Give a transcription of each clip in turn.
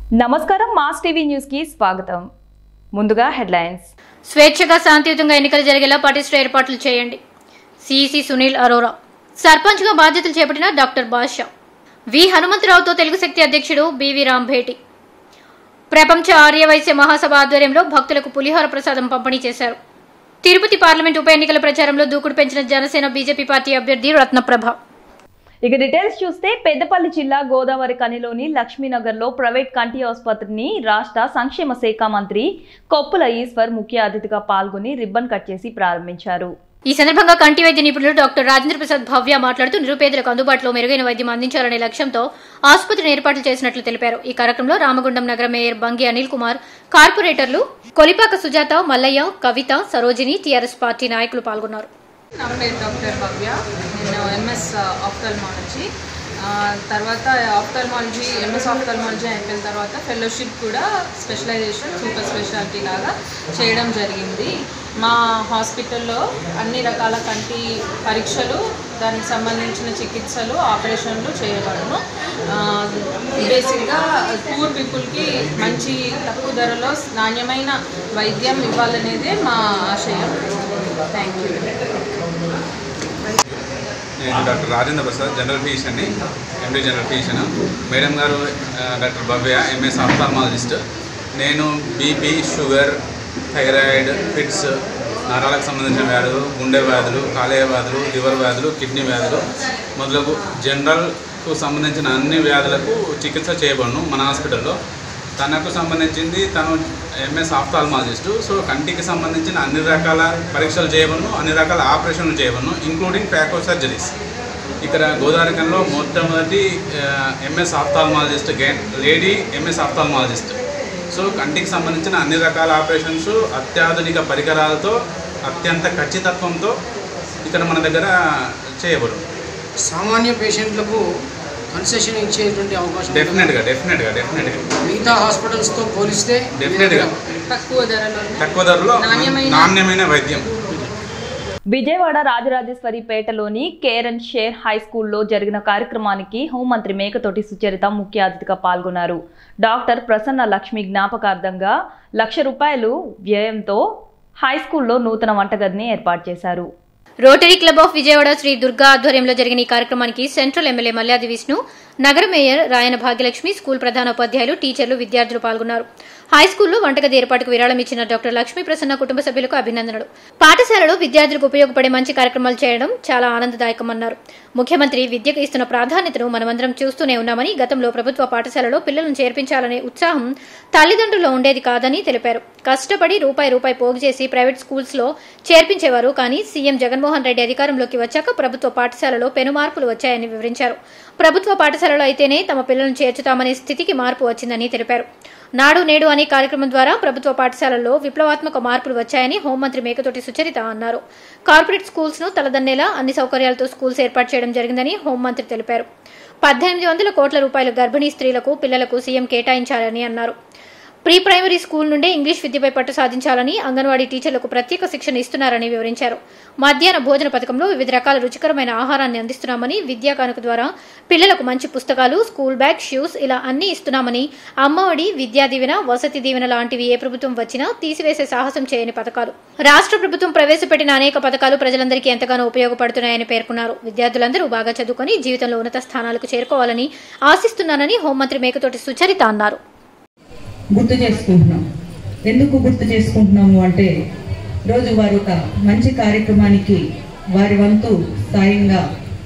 నమస్కారం mass TV news కి స్వాగతం. ముందుగా హెడ్లైన్స్. స్వేచ్ఛగా శాంతియుతంగా ఎన్నికలు జరిగేలా పటిష్ట ఏర్పాట్లు చేయండి. సిఇసి సునీల్ అరోరా. సర్పంచ్గా బాధ్యతలు చేపట్టిన డాక్టర్ బాషా. వి హనుమంతరావుతో తెలుగు శక్తి అధ్యక్షుడు బివి రామ్ భేటీ. ప్రపంచ ఆర్యవైశ్య మహాసభ ఆధ్వర్యంలో భక్తులకు పులిహోర ప్రసాదం పంపిణీ చేశారు. తిరుపతి పార్లమెంట్ ఉప ఎన్నికల ప్రచారంలో దూకుడు పెంచిన జనసేన బీజేపీ పార్టీ అభ్యర్థి రత్నప్రభ. ఇక డీటెయిల్స్ చూస్తే పెద్దపల్లి జిల్లా గోదావరి కనిలోని లక్ష్మీనగర్లో ప్రైవేట్ కంటి ఆసుపత్రిని రాష్ట్ర సంక్షేమ శాఖ మంత్రి కొప్పుల ఈశ్వర్ ముఖ్య అతిథిగా పాల్గొని రిబ్బన్ కట్ చేసి ప్రారంభించారు. ఈ సందర్భంగా కంటి వైద్య నిపుణులు డాక్టర్ రాజేంద్ర ప్రసాద్ భవ్య మాట్లాడుతూ నిరుపేదలకు అందుబాటులో మెరుగైన వైద్యం అందించాలనే లక్ష్యంతో ఆసుపత్రిని ఏర్పాట్లు చేసినట్లు తెలిపారు. ఈ కార్యక్రమంలో రామగుండం నగర మేయర్ బంగి అనిల్ కుమార్, కార్పొరేటర్లు కొలిపాక సుజాత, మల్లయ్య, కవిత, సరోజిని, టీఆర్ఎస్ పార్టీ నాయకులు పాల్గొన్నారు. నా పేరు డాక్టర్ భవ్య. నేను ఎంఎస్ ఆఫ్థల్మాలజీ, తర్వాత ఆఫ్థల్మాలజీ ఎంఎస్ ఆఫ్థల్మాలజీ అయిపోయిన తర్వాత ఫెలోషిప్ కూడా స్పెషలైజేషన్ సూపర్ స్పెషాలిటీ లాగా చేయడం జరిగింది. మా హాస్పిటల్లో అన్ని రకాల కంటి పరీక్షలు, దానికి సంబంధించిన చికిత్సలు, ఆపరేషన్లు చేయబడును. బేసిక్గా పూర్ పీపుల్కి మంచి తక్కువ ధరలో నాణ్యమైన వైద్యం ఇవ్వాలనేదే మా ఆశయం. Thank you. నేను డాక్టర్ రాజేంద్ర ప్రసాద్, జనరల్ ఫిజిషియన్ని, ఎండి జనరల్ ఫిజిషియన్. మేడం గారు డాక్టర్ భవ్య, ఎంఎస్ ఆఫ్థల్మాలజిస్ట్. నేను బీపీ, షుగర్, థైరాయిడ్, ఫిట్స్, నరాలకు సంబంధించిన వ్యాధులు, గుండె వ్యాధులు, కాలేయ వ్యాధులు, లివర్ వ్యాధులు, కిడ్నీ వ్యాధులు మొదలగు జనరల్కు సంబంధించిన అన్ని వ్యాధులకు చికిత్స చేయబడును మన హాస్పిటల్లో. తనకు సంబంధించింది తను ఎంఎస్ ఆఫ్థల్మాలజిస్టు. సో కంటికి సంబంధించిన అన్ని రకాల పరీక్షలు చేయబడును, అన్ని రకాల ఆపరేషన్లు చేయబడును, ఇంక్లూడింగ్ ఫ్యాకో సర్జరీస్. ఇక్కడ గోదావరికంలో మొట్టమొదటి MS ophthalmologist lady MS ophthalmologist. So కంటికి సంబంధించిన అన్ని రకాల ఆపరేషన్స్ అత్యాధునిక పరికరాలతో, అత్యంత ఖచ్చితత్వంతో ఇక్కడ మన దగ్గర చేయబడు. సామాన్య పేషెంట్లకు కన్సెషన్ ఇచ్చేటువంటి అవకాశం డెఫినెట్గా మిగతా హాస్పిటల్స్తో పోలిస్తే డెఫినెట్గా తక్కువ ధరలో నాణ్యమైన వైద్యం. విజయవాడ రాజరాజేశ్వరిపేటలోని కేరన్ షేర్ హై స్కూల్లో జరిగిన కార్యక్రమానికి హోంమంత్రి మేకతోటి సుచరిత ముఖ్య అతిథిగా పాల్గొన్నారు. డాక్టర్ ప్రసన్న లక్ష్మి జ్ఞాపకార్థంగా ₹1,00,000 వ్యయంతో హై స్కూల్లో నూతన వంటగదిని ఏర్పాటు చేశారు. Rotary club of Vijayawada Shri Durga ఆధ్వర్యంలో జరిగిన ఈ కార్యక్రమానికి సెంట్రల్ ఎమ్మెల్యే మల్యాది విష్ణు, నగర మేయర్ రాయన భాగ్యలక్ష్మి, స్కూల్ ప్రధానోపాధ్యాయులు, టీచర్లు, విద్యార్థులు పాల్గొన్నారు. హై స్కూల్లో వంటగది ఏర్పాటుకు విరాళం ఇచ్చిన డాక్టర్ లక్ష్మీ ప్రసన్న కుటుంబ సభ్యులకు అభినందనలు. పాఠశాలలో విద్యార్థులకు ఉపయోగపడే మంచి కార్యక్రమాలు చేయడం చాలా ఆనందదాయకమన్నారు. ముఖ్యమంత్రి విద్యకు ఇస్తున్న ప్రాధాన్యతను మనమందరం చూస్తూనే ఉన్నామని, గతంలో ప్రభుత్వ పాఠశాలలో పిల్లలను చేర్పించాలనే ఉత్సాహం తల్లిదండ్రుల్లో ఉండేది కాదని తెలిపారు. కష్టపడి రూపాయి పోగు చేసి ప్రైవేట్ స్కూల్స్ లో చేర్పించేవారు. కానీ సీఎం జగన్మోహన్ రెడ్డి అధికారంలోకి వచ్చాక ప్రభుత్వ పాఠశాలలో పెను మార్పులు వచ్చాయని వివరించారు. ప్రభుత్వ పాఠశాలలో అయితేనే తమ పిల్లలను చేర్చుతామనే స్థితికి మార్పు వచ్చిందని తెలిపారు. నాడు నేడు అనే కార్యక్రమం ద్వారా ప్రభుత్వ పాఠశాలల్లో విప్లవాత్మక మార్పులు వచ్చాయని హోంమంత్రి మేకతోటి సుచరిత అన్నారు. కార్పొరేట్ స్కూల్స్ ను తలదన్నేలా అన్ని సౌకర్యాలతో స్కూల్స్ ఏర్పాటు చేయడం జరిగిందని హోంమంత్రి తెలిపారు. 1,800 కోట్ల రూపాయల గర్భిణీ స్త్రీలకు, పిల్లలకు సీఎం కేటాయించాలని అన్నారు. ప్రీ ప్రైమరీ స్కూల్ నుండే ఇంగ్లీష్ విద్యపై పట్టు సాధించాలని, అంగన్వాడీ టీచర్లకు ప్రత్యేక శిక్షణ ఇస్తున్నారని వివరించారు. మధ్యాహ్న భోజన పథకంలో వివిధ రకాల రుచికరమైన ఆహారాన్ని అందిస్తున్నామని, విద్యా కానుక ద్వారా పిల్లలకు మంచి పుస్తకాలు, స్కూల్ బ్యాగ్, షూస్ ఇలా అన్ని ఇస్తున్నామని, అమ్మఒడి, విద్యా దీవెన, వసతి దీవెన లాంటివి ఏ ప్రభుత్వం వచ్చినా తీసివేసే సాహసం చేయని పథకాలు. రాష్ట్ర ప్రభుత్వం ప్రవేశపెట్టిన అనేక పథకాలు ప్రజలందరికీ ఎంతగానో ఉపయోగపడుతున్నాయని పేర్కొన్నారు. విద్యార్థులందరూ బాగా చదువుకొని జీవితంలో ఉన్నత స్థానాలకు చేరుకోవాలని ఆశిస్తున్నానని హోంమంత్రి మేకతోటి సుచరిత అన్నారు. గుర్తు చేసుకుంటున్నాం. ఎందుకు గుర్తు చేసుకుంటున్నాము అంటే, రోజు వారు ఒక మంచి కార్యక్రమానికి వారి వంతు సాయంగా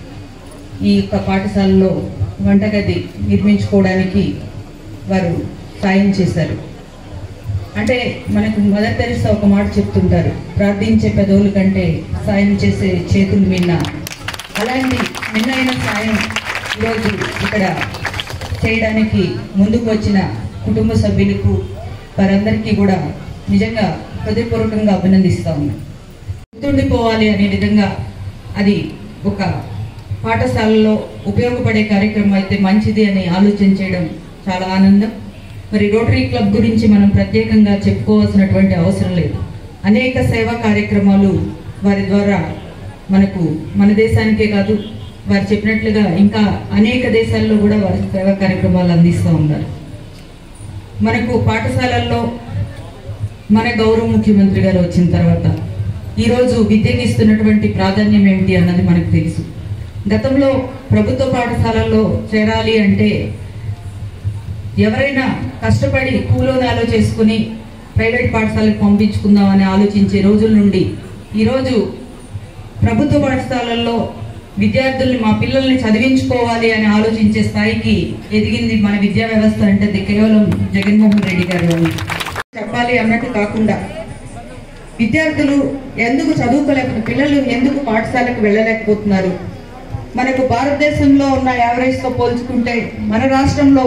ఈ యొక్క పాఠశాలలో వంటగది నిర్మించుకోవడానికి వారు సాయం చేశారు. అంటే మనకు మదర్ తెరెసా ఒక మాట చెప్తుంటారు, ప్రార్థించే పెదవుల కంటే సాయం చేసే చేతులు మిన్న. అలాంటి మిన్నైన సాయం ఈరోజు ఇక్కడ చేయడానికి ముందుకు వచ్చిన కుటుంబ సభ్యులకు, వారందరికీ కూడా నిజంగా హృదయపూర్వకంగా అభినందిస్తా ఉన్నాం. గుర్తుండిపోవాలి అనే విధంగా అది ఒక పాఠశాలలో ఉపయోగపడే కార్యక్రమం అయితే మంచిది అని ఆలోచన చేయడం చాలా ఆనందం. మరి రోటరీ క్లబ్ గురించి మనం ప్రత్యేకంగా చెప్పుకోవాల్సినటువంటి అవసరం లేదు. అనేక సేవా కార్యక్రమాలు వారి ద్వారా మనకు మన దేశానికే కాదు, వారు చెప్పినట్లుగా ఇంకా అనేక దేశాల్లో కూడా వారి సేవా కార్యక్రమాలు అందిస్తూ ఉన్నారు. మనకు పాఠశాలల్లో మన గౌరవ ముఖ్యమంత్రి గారు వచ్చిన తర్వాత ఈరోజు విద్యకి ఇస్తున్నటువంటి ప్రాధాన్యం ఏమిటి అన్నది మనకు తెలుసు. గతంలో ప్రభుత్వ పాఠశాలల్లో చేరాలి అంటే ఎవరైనా కష్టపడి కూలోనాలో చేసుకుని ప్రైవేట్ పాఠశాలకు పంపించుకుందామని ఆలోచించే రోజుల నుండి ఈరోజు ప్రభుత్వ పాఠశాలల్లో విద్యార్థుల్ని మా పిల్లల్ని చదివించుకోవాలి అని ఆలోచించే స్థాయికి ఎదిగింది మన విద్యా వ్యవస్థ అంటే అది కేవలం జగన్మోహన్ రెడ్డి గారు అని చెప్పాలి అన్నట్టు కాకుండా విద్యార్థులు ఎందుకు పిల్లలు ఎందుకు పాఠశాలకు వెళ్ళలేకపోతున్నారు, మనకు భారతదేశంలో ఉన్న యావరేజ్తో పోల్చుకుంటే మన రాష్ట్రంలో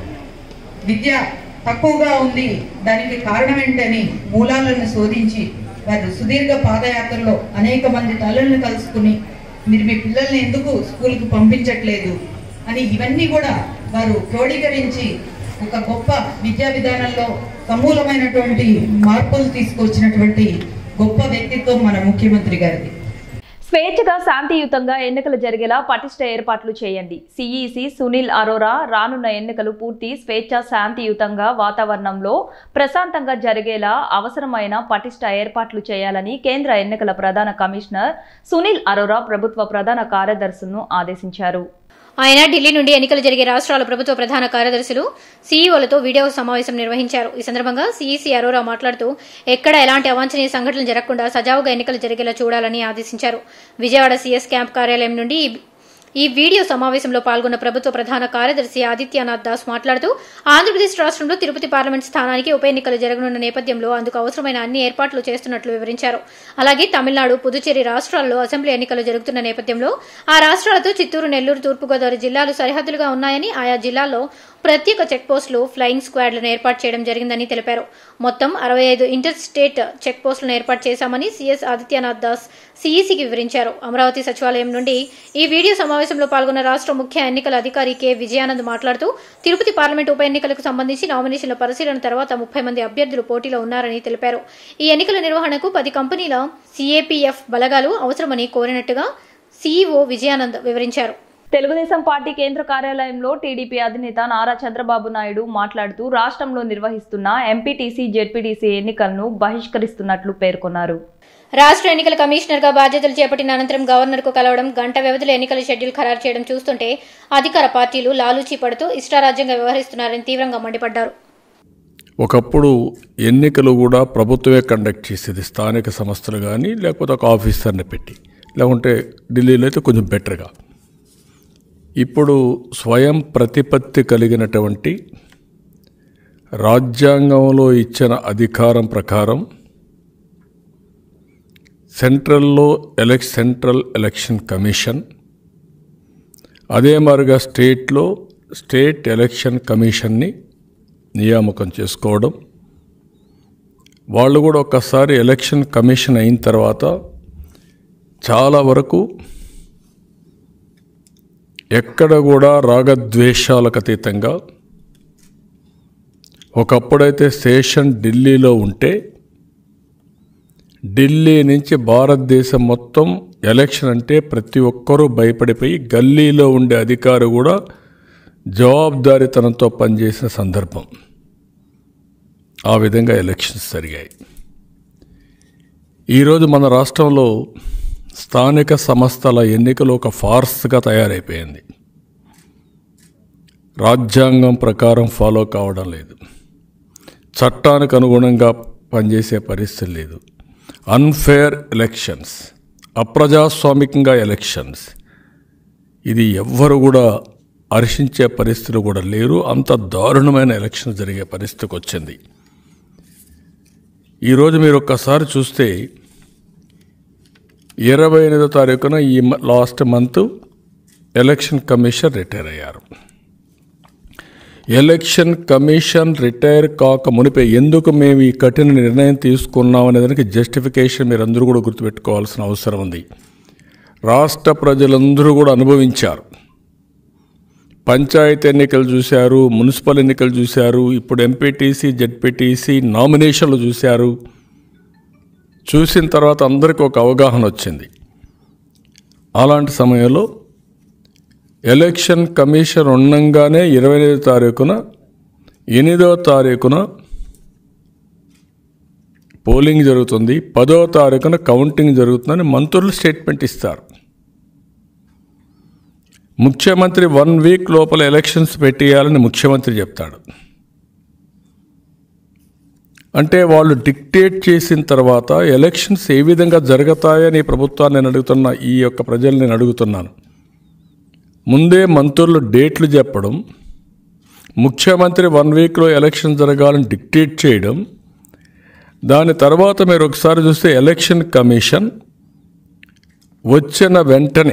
విద్య తక్కువగా ఉంది, దానికి కారణం ఏంటని మూలాలను శోధించి వారు సుదీర్ఘ పాదయాత్రలో అనేక మంది తల్లులను కలుసుకుని మీరు మీ పిల్లల్ని ఎందుకు స్కూల్కి పంపించట్లేదు అని ఇవన్నీ కూడా వారు క్రోడీకరించి ఒక గొప్ప విద్యా విధానంలో సమూలమైనటువంటి మార్పులు తీసుకొచ్చినటువంటి గొప్ప వ్యక్తిత్వం మన ముఖ్యమంత్రి గారిది. స్వేచ్ఛగా శాంతియుతంగా ఎన్నికలు జరిగేలా పటిష్ట ఏర్పాట్లు చేయండి. సిఈసి సునీల్ అరోరా రానున్న ఎన్నికలు పూర్తి స్వేచ్ఛ శాంతియుతంగా వాతావరణంలో ప్రశాంతంగా జరిగేలా అవసరమైన పటిష్ట ఏర్పాట్లు చేయాలని కేంద్ర ఎన్నికల ప్రధాన కమిషనర్ సునీల్ అరోరా ప్రభుత్వ ప్రధాన కార్యదర్శులను ఆదేశించారు. ఆయన ఢిల్లీ నుండి ఎన్నికలు జరిగే రాష్ట్రాల ప్రభుత్వ ప్రధాన కార్యదర్శులు సీఈఓలతో వీడియో సమావేశం నిర్వహించారు. ఈ సందర్భంగా సీఈసీ అరోరా మాట్లాడుతూ ఎక్కడ ఎలాంటి అవాంఛనీయ సంఘటనలు జరగకుండా సజావుగా ఎన్నికలు జరిగేలా చూడాలని ఆదేశించారు. విజయవాడ సీఎస్ క్యాంప్ కార్యాలయం నుండి ఈ వీడియో సమావేశంలో పాల్గొన్న ప్రభుత్వ ప్రధాన కార్యదర్శి ఆదిత్యనాథ్ దాస్ మాట్లాడుతూ ఆంధ్రప్రదేశ్ రాష్ట్రంలో తిరుపతి పార్లమెంట్ స్థానానికి ఉప ఎన్నికలు జరగనున్న నేపథ్యంలో అందుకు అవసరమైన అన్ని ఏర్పాట్లు చేస్తున్నట్లు వివరించారు. అలాగే తమిళనాడు, పుదుచ్చేరి రాష్ట్రాల్లో అసెంబ్లీ ఎన్నికలు జరుగుతున్న నేపథ్యంలో ఆ రాష్ట్రాలతో చిత్తూరు, నెల్లూరు, తూర్పుగోదావరి జిల్లాలు సరిహద్దులుగా ఉన్నాయని ఆయా జిల్లాల్లో ప్రత్యేక చెక్పోస్టులు, ఫ్లయింగ్ స్క్వాడ్లను ఏర్పాటు చేయడం జరిగిందని తెలిపారు. మొత్తం 65 ఇంటర్ స్టేట్ చెక్పోస్టులను ఏర్పాటు చేశామని సీఎస్ ఆదిత్యనాథ్ దాస్ సీఈసీకి వివరించారు. అమరావతి సచివాలయం నుండి ఈ వీడియో సమావేశంలో పాల్గొన్న రాష్ట్ర ముఖ్య ఎన్నికల అధికారి కె విజయానంద్ మాట్లాడుతూ తిరుపతి పార్లమెంట్ ఉప ఎన్నికలకు సంబంధించి నామినేషన్ల పరిశీలన తర్వాత 30 మంది అభ్యర్థులు పోటీలో ఉన్నారని తెలిపారు. ఈ ఎన్నికల నిర్వహణకు 10 కంపెనీల సిఏపీఎఫ్ బలగాలు అవసరమని కోరినట్టుగా సీఈఓ విజయానంద్ వివరించారు. తెలుగుదేశం పార్టీ కేంద్ర కార్యాలయంలో టీడీపీ అధినేత నారా చంద్రబాబు నాయుడు మాట్లాడుతూ రాష్ట్రంలో నిర్వహిస్తున్న ఎంపీటీసీ, జెడ్పీటీసీ ఎన్నికలను బహిష్కరిస్తున్నట్లు పేర్కొన్నారు. రాష్ట్ర ఎన్నికల కమిషనర్ గా బాధ్యతలు చేపట్టిన అనంతరం గవర్నర్ కు కలవడం, గంట వ్యవధిలో ఎన్నికల షెడ్యూల్ ఖరారు చేయడం చూస్తుంటే అధికార పార్టీలు లాలూచీ పడుతూ ఇష్టారాజ్యంగా వ్యవహరిస్తున్నారని తీవ్రంగా మండిపడ్డారు. ఒకప్పుడు ఎన్నికలు కూడా ప్రభుత్వమే కండక్ట్ చేసేది, స్థానిక సంస్థలు కానీ లేకపోతే ఒక ఆఫీసర్ని పెట్టి, లేకుంటే ఢిల్లీలో అయితే కొంచెం బెటర్గా. ఇప్పుడు స్వయం ప్రతిపత్తి కలిగినటువంటి రాజ్యాంగంలో ఇచ్చిన అధికారం ప్రకారం సెంట్రల్ ఎలక్షన్ కమిషన్, అదే మాదిరిగా స్టేట్ ఎలక్షన్ కమిషన్ని నియామకం చేసుకోవడం, వాళ్ళు కూడా ఒక్కసారి ఎలక్షన్ కమిషన్ అయిన తర్వాత చాలా వరకు ఎక్కడ కూడా రాగద్వేషాలకు అతీతంగా, ఒకప్పుడైతే స్టేషన్ ఢిల్లీలో ఉంటే ఢిల్లీ నుంచి భారతదేశం మొత్తం ఎలక్షన్ అంటే ప్రతి ఒక్కరూ భయపడిపోయి గల్లీలో ఉండే అధికారి కూడా జవాబుదారీతనంతో పనిచేసిన సందర్భం. ఆ విధంగా ఎలక్షన్స్ జరిగాయి. ఈరోజు మన రాష్ట్రంలో స్థానిక సంస్థల ఎన్నికలు ఒక ఫార్స్గా తయారైపోయింది. రాజ్యాంగం ప్రకారం ఫాలో కావడం లేదు, చట్టానికి అనుగుణంగా పనిచేసే పరిస్థితి లేదు. అన్ఫేర్ ఎలక్షన్స్, అప్రజాస్వామికంగా ఎలక్షన్స్, ఇది ఎవ్వరు కూడా హర్షించే పరిస్థితులు కూడా లేరు. అంత దారుణమైన ఎలక్షన్ జరిగే పరిస్థితికి వచ్చింది. ఈరోజు మీరు ఒక్కసారి చూస్తే 28వ తారీఖున ఈ last month election commission retire అయ్యారు. ఎలక్షన్ కమిషన్ రిటైర్ కాక మునిపే ఎందుకు మేము ఈ కఠిన నిర్ణయం తీసుకున్నాం అనే దానికి జస్టిఫికేషన్ మీరు అందరూ కూడా గుర్తుపెట్టుకోవాల్సిన అవసరం ఉంది. రాష్ట్ర ప్రజలందరూ కూడా అనుభవించారు. పంచాయతీ ఎన్నికలు చూశారు, మున్సిపల్ ఎన్నికలు చూశారు, ఇప్పుడు ఎంపీటీసీ, జెడ్పీటీసీ నామినేషన్లు చూశారు. చూసిన తర్వాత అందరికీ ఒక అవగాహన వచ్చింది. అలాంటి సమయంలో ఎలక్షన్ కమిషన్ ఉండగానే 28వ తారీఖున 8వ తారీఖున పోలింగ్ జరుగుతుంది, 10వ తారీఖున కౌంటింగ్ జరుగుతుందని మంత్రులు స్టేట్మెంట్ ఇస్తారు. ముఖ్యమంత్రి 1 వీక్ లోపల ఎలక్షన్స్ పెట్టేయాలని ముఖ్యమంత్రి చెప్తాడు. అంటే వాళ్ళు డిక్టేట్ చేసిన తర్వాత ఎలక్షన్స్ ఏ విధంగా జరుగుతాయని ప్రభుత్వాన్ని నేను అడుగుతున్నా, ఈ యొక్క ప్రజలు నేను అడుగుతున్నాను. ముందే మంత్రులు డేట్లు చెప్పడం, ముఖ్యమంత్రి 1 వీక్లో ఎలక్షన్ జరగాలని డిక్టేట్ చేయడం, దాని తర్వాత మీరు ఒకసారి చూస్తే ఎలక్షన్ కమిషన్ వచ్చిన వెంటనే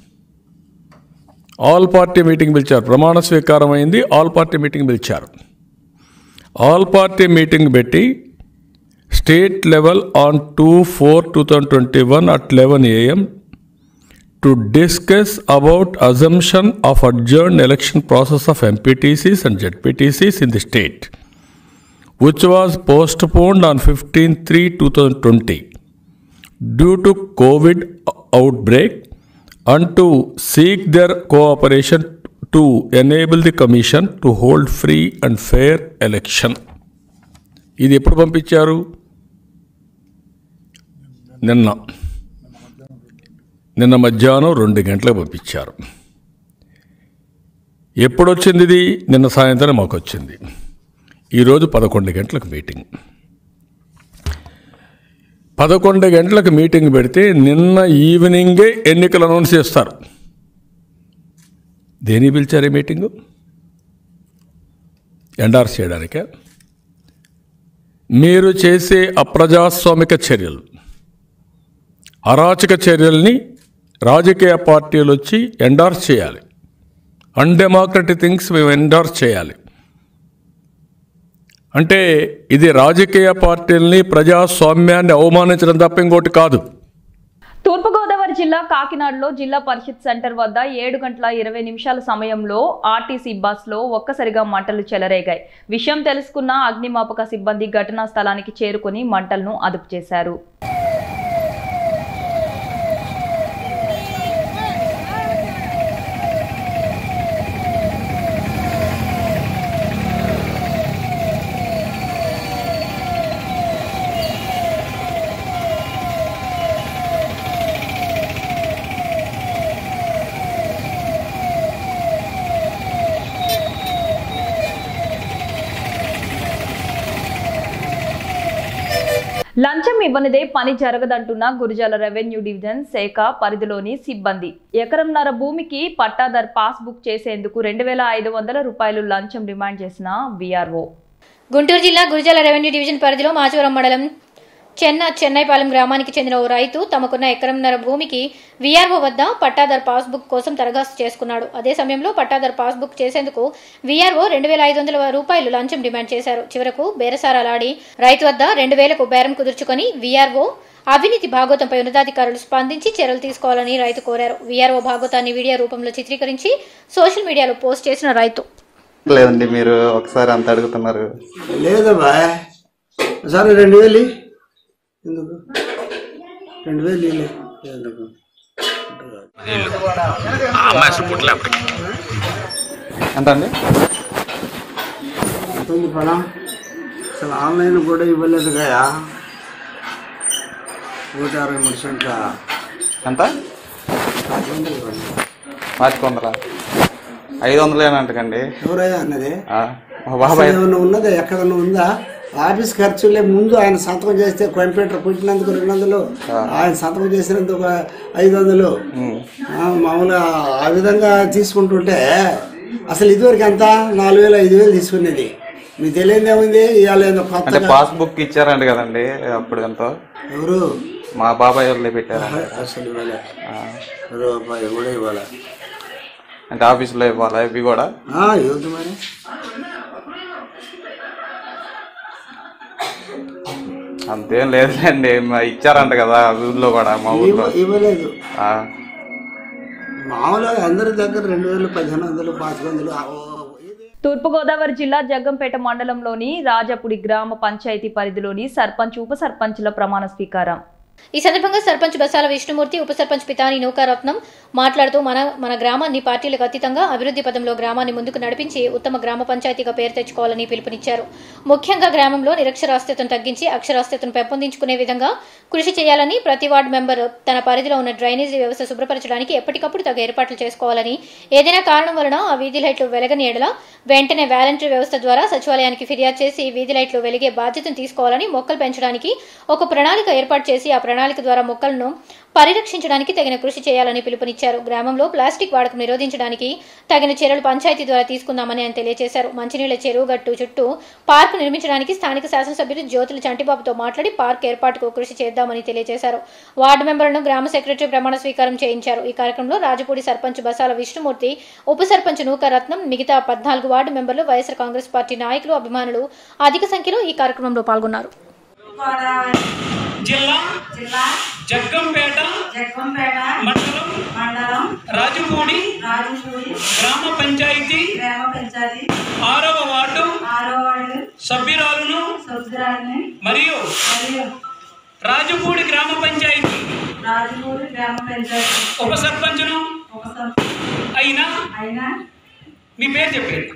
ఆల్ పార్టీ మీటింగ్ పిలిచారు. ప్రమాణ స్వీకారం అయింది, ఆల్ పార్టీ మీటింగ్ పిలిచారు. ఆల్ పార్టీ మీటింగ్ పెట్టి state level on 2/4/2021 at 11 AM to discuss about assumption of adjourned election process of MPTCs and ZPTCs in the state, which was postponed on 15/3/2020 due to COVID outbreak, and to seek their cooperation to enable the commission to hold free and fair election. ఇది ఎప్పుడు పంపించారు? నిన్న మధ్యాహ్నం 2 గంటలకు పంపించారు. ఎప్పుడు వచ్చింది ఇది? నిన్న సాయంత్రం మాకు వచ్చింది. ఈరోజు 11 గంటలకు మీటింగ్. 11 గంటలకు మీటింగ్ పెడితే నిన్న ఈవినింగే ఎన్నికలు అనౌన్స్ చేస్తారు. దేని పిలిచారు ఈ మీటింగు? ఎండార్స్ చేయడానికే? మీరు చేసే అప్రజాస్వామిక చర్యలు, అరాచక చర్యల్ని రాజకీయ పార్టీలు వచ్చి ఎండార్స్ చేయాలి. అన్డెమోక్రటిక్ థింగ్స్ మేము ఎండార్స్ చేయాలి. అంటే ఇది రాజకీయ పార్టీల్ని, ప్రజాస్వామ్యాన్ని అవమానించడం తప్ప ఇంకోటి కాదు. తూర్పుగోదావరి జిల్లా కాకినాడలో జిల్లా పరిషత్ సెంటర్ వద్ద 7:20 సమయంలో ఆర్టీసీ బస్సులో ఒక్కసారిగా మంటలు చెలరేగాయి. విషయం తెలుసుకున్న అగ్నిమాపక సిబ్బంది ఘటనా స్థలానికి చేరుకుని మంటలను అదుపు చేశారు. లంచం ఇవ్వనిదే పని జరగదంటున్న గురిజాల రెవెన్యూ డివిజన్ శాఖ పరిధిలోని సిబ్బంది ఎకరంన్నర భూమికి పట్టాదార్ పాస్ బుక్ చేసేందుకు 2,500 రూపాయలు లంచం డిమాండ్ చేసిన వీఆర్ఓ. గుంటూరు జిల్లా గురిజాల రెవెన్యూ డివిజన్ పరిధిలో మాచవరం మండలం చెన్నైపాలెం గ్రామానికి చెందిన ఓ రైతు తమకున్న ఎకరంన్నర భూమికి వీఆర్ఓ వద్ద పట్టాదార్ పాస్బుక్ కోసం దరఖాస్తు చేసుకున్నాడు. అదే సమయంలో పట్టాదార్ పాస్బుక్ చేసేందుకు వీఆర్ఓ 2,500 రూపాయలు లంచం డిమాండ్ చేశారు. చివరకు బేరసారాలాడి రైతు వద్ద 2,000కు బేరం కుదుర్చుకొని వీఆర్ఓ అవినీతి భాగోతంపై ఉన్నతాధికారులు స్పందించి చర్యలు తీసుకోవాలని రైతు కోరారు. వీఆర్ఓ భాగోతాన్ని వీడియో రూపంలో చిత్రీకరించి సోషల్ మీడియాలో పోస్ట్ చేసిన రైతు, లేదండి మీరు ఒకసారి అంత అడుగుతున్నారు. లేదబ్బా సరే 2,000 ఎందుకు 2,000 ఎందుకు ఎంత అండి? ఎంతుంది పడా? అసలు ఆన్లైన్ కూడా ఇవ్వలేదు కదా. 163 సెంట్ల ఎంత? 500. 500 అంటకండి. ఎవరయ్యా అన్నది? బాబాయ్ ఏమన్నా ఉన్నదా? ఎక్కడన్నా ఉందా? ఆఫీస్ ఖర్చులే ముందు ఆయన సంతకం చేస్తే కంప్యూటర్ పుట్టినందుకు 200, ఆయన సంతకం చేసినందుకు 500, మామూలుగా ఆ విధంగా తీసుకుంటుంటే అసలు ఇదివరకు ఎంత 4,000 5,000 తీసుకునేది. మీకు తెలియదు ఏముంది? ఇవాళ కొత్త పాస్బుక్ ఇచ్చారండి కదండి అప్పుడు ఎంతో. ఎవరు? మా బాబాయ్ వాళ్ళే పెట్టారు. అసలు ఇవ్వాలి రూపాయి కూడా ఇవ్వాలి అంటే ఆఫీసులో ఇవ్వాలా ఇవి కూడా? ఇవ్వదు మరి. అంతేం లేదులేండి, ఇచ్చారంట కదా ఊళ్ళో కూడా. మా ఊళ్ళో ఇవ్వలేదు. మామూలుగా అందరి దగ్గర 2,000 1,500 500. తూర్పుగోదావరి జిల్లా జగ్గంపేట మండలంలోని రాజపుడి గ్రామ పంచాయతీ పరిధిలోని సర్పంచ్ ఉప సర్పంచ్ల ప్రమాణ స్వీకారం. ఈ సందర్భంగా సర్పంచ్ బసాల విష్ణుమూర్తి, ఉప సర్పంచ్ పితాని నూకారత్నం, మాట్లాడుతూ మన గ్రామాన్ని పార్టీలకు అతీతంగా అభివృద్ధి పదంలో గ్రామాన్ని ముందుకు నడిపించి ఉత్తమ గ్రామ పంచాయతీగా పేరు తెచ్చుకోవాలని పిలుపునిచ్చారు. ముఖ్యంగా గ్రామంలో నిరక్షరాస్యతను తగ్గించి అక్షరాస్యతను పెంపొందించుకునే విధంగా కృషి చేయాలని, ప్రతి వార్డు మెంబర్ తన పరిధిలో ఉన్న డ్రైనేజీ వ్యవస్థ శుభ్రపరచడానికి ఎప్పటికప్పుడు తగు ఏర్పాట్లు చేసుకోవాలని, ఏదైనా కారణం వలన ఆ వీధి లైట్లు వెలగని ఎడల వెంటనే వాలంటరీ వ్యవస్థ ద్వారా సచివాలయానికి ఫిర్యాదు చేసి వీధి లైట్లు వెలిగే బాధ్యతను తీసుకోవాలని, మొక్కలు పెంచడానికి ఒక ప్రణాళిక ఏర్పాటు చేసి ఆ ప్రణాళిక ద్వారా మొక్కలను పరిరక్షించడానికి తగిన కృషి చేయాలని పిలుపునిచ్చారు. గ్రామంలో ప్లాస్టిక్ వాడకం నిరోధించడానికి తగిన చర్యలు పంచాయతీ ద్వారా తీసుకుందామని ఆయన తెలియజేశారు. మంచినీళ్ల చెరువు గట్టు చుట్టూ పార్కు నిర్మించడానికి స్థానిక శాసనసభ్యులు జ్యోతుల చంటిబాబుతో మాట్లాడి పార్క్ ఏర్పాటుకు కృషి చేద్దామని తెలియజేశారు. వార్డు మెంబర్లను గ్రామ సెక్రటరీ ప్రమాణ స్వీకారం చేయించారు. ఈ కార్యక్రమంలో రాజపూడి సర్పంచ్ బసాల విష్ణుమూర్తి, ఉప సర్పంచ్ నూకరత్నం, మిగతా 14 వార్డు మెంబర్లు, వైఎస్ఆర్ కాంగ్రెస్ పార్టీ నాయకులు, అభిమానులు అధిక సంఖ్యలో ఈ కార్యక్రమంలో పాల్గొన్నారు. జిల్లా జగ్గంపేట మండలం రాజపూడి గ్రామ పంచాయతీ 6వ వార్డు సభ్యురాలను మరియు రాజపూడి గ్రామ పంచాయతీ ఉప సర్పంచ్ను అయినా మీ పేరు చెప్పండి.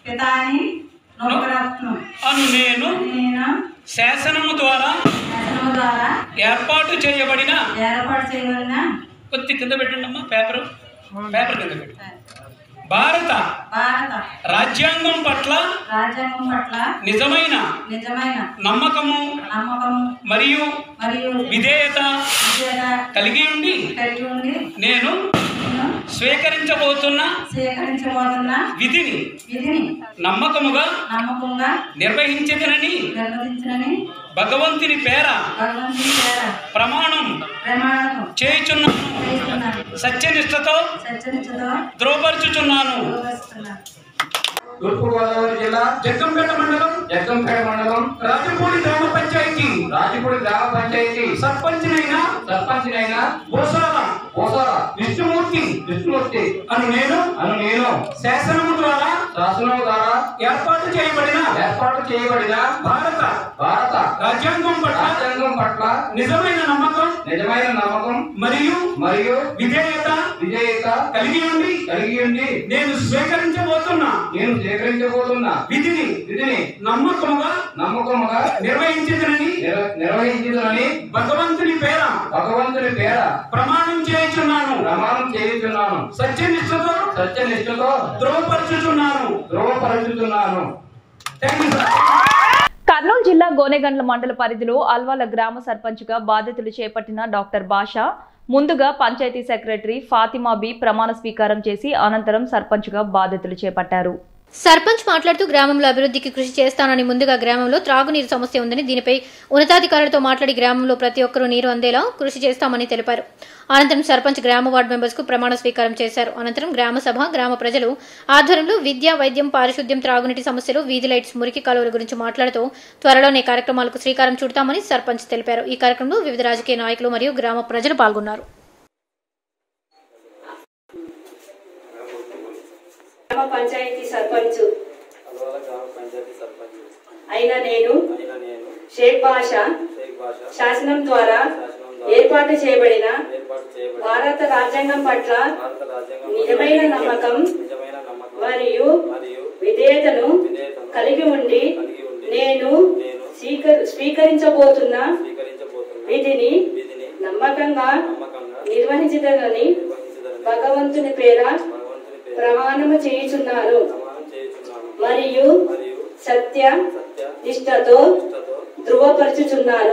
అను నేను శాసనము ద్వారా ఏర్పాటు చేయబడిన కొద్ది కింద పెట్టండమ్మా, పేపర్ కింద పెట్టండి. భారత రాజ్యాంగం పట్ల నిజమైన నమ్మకము మరియు విధేయత కలిగి ఉండి నేను స్వీకరించబోతున్న విధిని నమ్మకముగా నిర్వహించదనని భగవంతుని పేర ప్రమాణం చేయుచున్నాను. సత్యనిష్టతో ధృవపరచుచున్నాను. తూర్పుగోదావరి జిల్లా జగ్గంపేట మండలం రాజపూడి గ్రామ పంచాయతీ సర్పంచినైనా బోసాల విష్ణుమూర్తి అను నేను శాసనము ద్వారా ఏర్పాటు చేయబడిన భారత రాజ్యాంగం పట్ల నిజమైన నమ్మకం మరియు విధేయత కలిగి ఉండి నేను స్వీకరించబోతున్న విధిని నమ్మకముగా నిర్వహించదనని భగవంతుని పేర ప్రమాణం చేయుచున్నాను. సత్యనిష్టతో ధృవపరచుచున్నాను. కర్నూలు జిల్లా గోనెగండ్ల మండల పరిధిలో అల్వాల గ్రామ సర్పంచ్గా బాధ్యతలు చేపట్టిన డాక్టర్ బాషా ముందుగా పంచాయతీ సెక్రటరీ ఫాతిమా బి ప్రమాణ స్వీకారం చేసి అనంతరం సర్పంచ్గా బాధ్యతలు చేపట్టారు. సర్పంచ్ మాట్లాడుతూ గ్రామంలో అభివృద్ధికి కృషి చేస్తానని, ముందుగా గ్రామంలో త్రాగునీరు సమస్య ఉందని, దీనిపై ఉన్నతాధికారులతో మాట్లాడి గ్రామంలో ప్రతి ఒక్కరూ నీరు అందేలా కృషి చేస్తామని తెలిపారు. అనంతరం సర్పంచ్ గ్రామ వార్డు మెంబర్స్ కు ప్రమాణ స్వీకారం చేశారు. అనంతరం గ్రామ సభ, గ్రామ ప్రజలు ఆధ్వర్యంలో విద్య, వైద్యం, పారిశుద్ధ్యం, త్రాగునీటి సమస్యలు, వీధి లైట్స్, మురికి కాలువల గురించి మాట్లాడుతూ త్వరలోనే కార్యక్రమాలకు శ్రీకారం చుడతామని సర్పంచ్ తెలిపారు. ఈ కార్యక్రమంలో వివిధ రాజకీయ నాయకులు మరియు గ్రామ ప్రజలు పాల్గొన్నారు. పంచాయతీ సర్పంచ్ అయిన నేను షేక్ బాషా శాసనం ద్వారా ఏర్పాటు చేయబడిన భారత రాజ్యాంగం పట్ల నిజమైన నమ్మకం మరియు విధేయతను కలిగి ఉండి నేను స్వీకరించబోతున్న విధిని నమ్మకంగా నిర్వహించదనని భగవంతుని పేర ప్రమాణము చేయుచున్నాను మరియు సత్య నిష్టతో ధృవపరచుచున్నాను.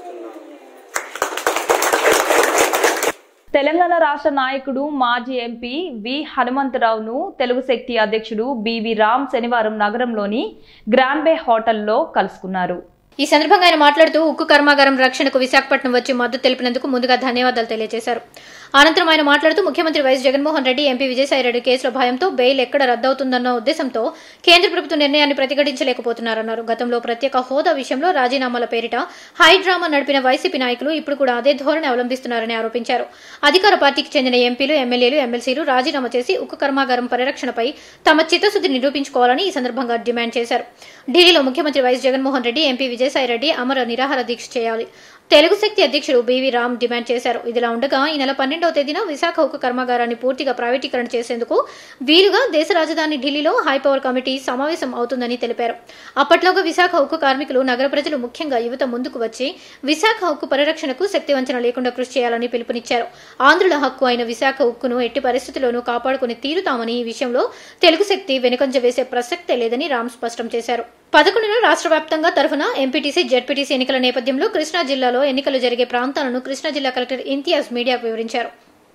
తెలంగాణ రాష్ట్ర నాయకుడు మాజీ ఎంపీ వి హనుమంతరావును తెలుగు శక్తి అధ్యక్షుడు బివి రామ్ శనివారం నగరంలోని గ్రాండ్ బే హోటల్లో కలుసుకున్నారు. ఈ సందర్భంగా ఆయన మాట్లాడుతూ ఉక్కు కర్మాగారం రక్షణకు విశాఖపట్నం వచ్చి మద్దతు తెలిపినందుకు ముందుగా ధన్యవాదాలు తెలియజేశారు. అనంతరం ఆయన మాట్లాడుతూ ముఖ్యమంత్రి వైఎస్ జగన్మోహన్ రెడ్డి, ఎంపీ విజయసాయిరెడ్డి కేసుల భయంతో బెయిల్ ఎక్కడ రద్దవుతుందన్న ఉద్దేశంతో కేంద్ర ప్రభుత్వ నిర్ణయాన్ని ప్రతిఘటించలేకపోతున్నారన్నారు. గతంలో ప్రత్యేక హోదా విషయంలో రాజీనామాల పేరిట హైడ్రామా నడిపిన వైసీపీ నాయకులు ఇప్పుడు కూడా అదే ధోరణి అవలంబిస్తున్నారని ఆరోపించారు. అధికార పార్టీకి చెందిన ఎంపీలు, ఎమ్మెల్యేలు, ఎమ్మెల్సీలు రాజీనామా చేసి ఉక్కు కర్మాగారం పరిరక్షణపై తమ చిత్తశుద్ధిని నిరూపించుకోవాలని ఈ సందర్భంగా డిమాండ్ చేశారు. ఢిల్లీలో ముఖ్యమంత్రి వైఎస్ జగన్మోహన్ రెడ్డి, ఎంపీ విజయసాయిరెడ్డి అమర నిరాహార దీక్ష చేయాలి. తెలుగు శక్తి అధ్యక్షుడు బివి రామ్ డిమాండ్ చేశారు. ఇదిలా ఉండగా ఈ నెల 12వ తేదీన విశాఖ ఉక్కు కర్మాగారాన్ని పూర్తిగా ప్రైవేటీకరణ చేసేందుకు వీలుగా దేశ రాజధాని ఢిల్లీలో హైపవర్ కమిటీ సమావేశం అవుతుందని తెలిపారు. అప్పట్లోగా విశాఖ ఉక్కు కార్మికులు, నగర ప్రజలు, ముఖ్యంగా యువత ముందుకు వచ్చి విశాఖ ఉక్కు పరిరక్షణకు శక్తివంచన లేకుండా కృషి చేయాలని పిలుపునిచ్చారు. ఆంధ్రుల హక్కు అయిన విశాఖ ఉక్కును ఎట్టి పరిస్థితుల్లోనూ కాపాడుకుని తీరుతామని, ఈ విషయంలో తెలుగు శక్తి వెనుకంజ వేసే ప్రసక్తే లేదని రామ్ స్పష్టం చేశారు. 11న రాష్ట్ర వ్యాప్తంగా తరఫున ఎంపీటీసీ, జెడ్పీటీసీ ఎన్నికల నేపథ్యంలో కృష్ణా జిల్లాలో ఎన్నికలు జరిగే ప్రాంతాలను కృష్ణా జిల్లా కలెక్టర్ ఇంతియాజ్ మీడియాకు వివరించారు.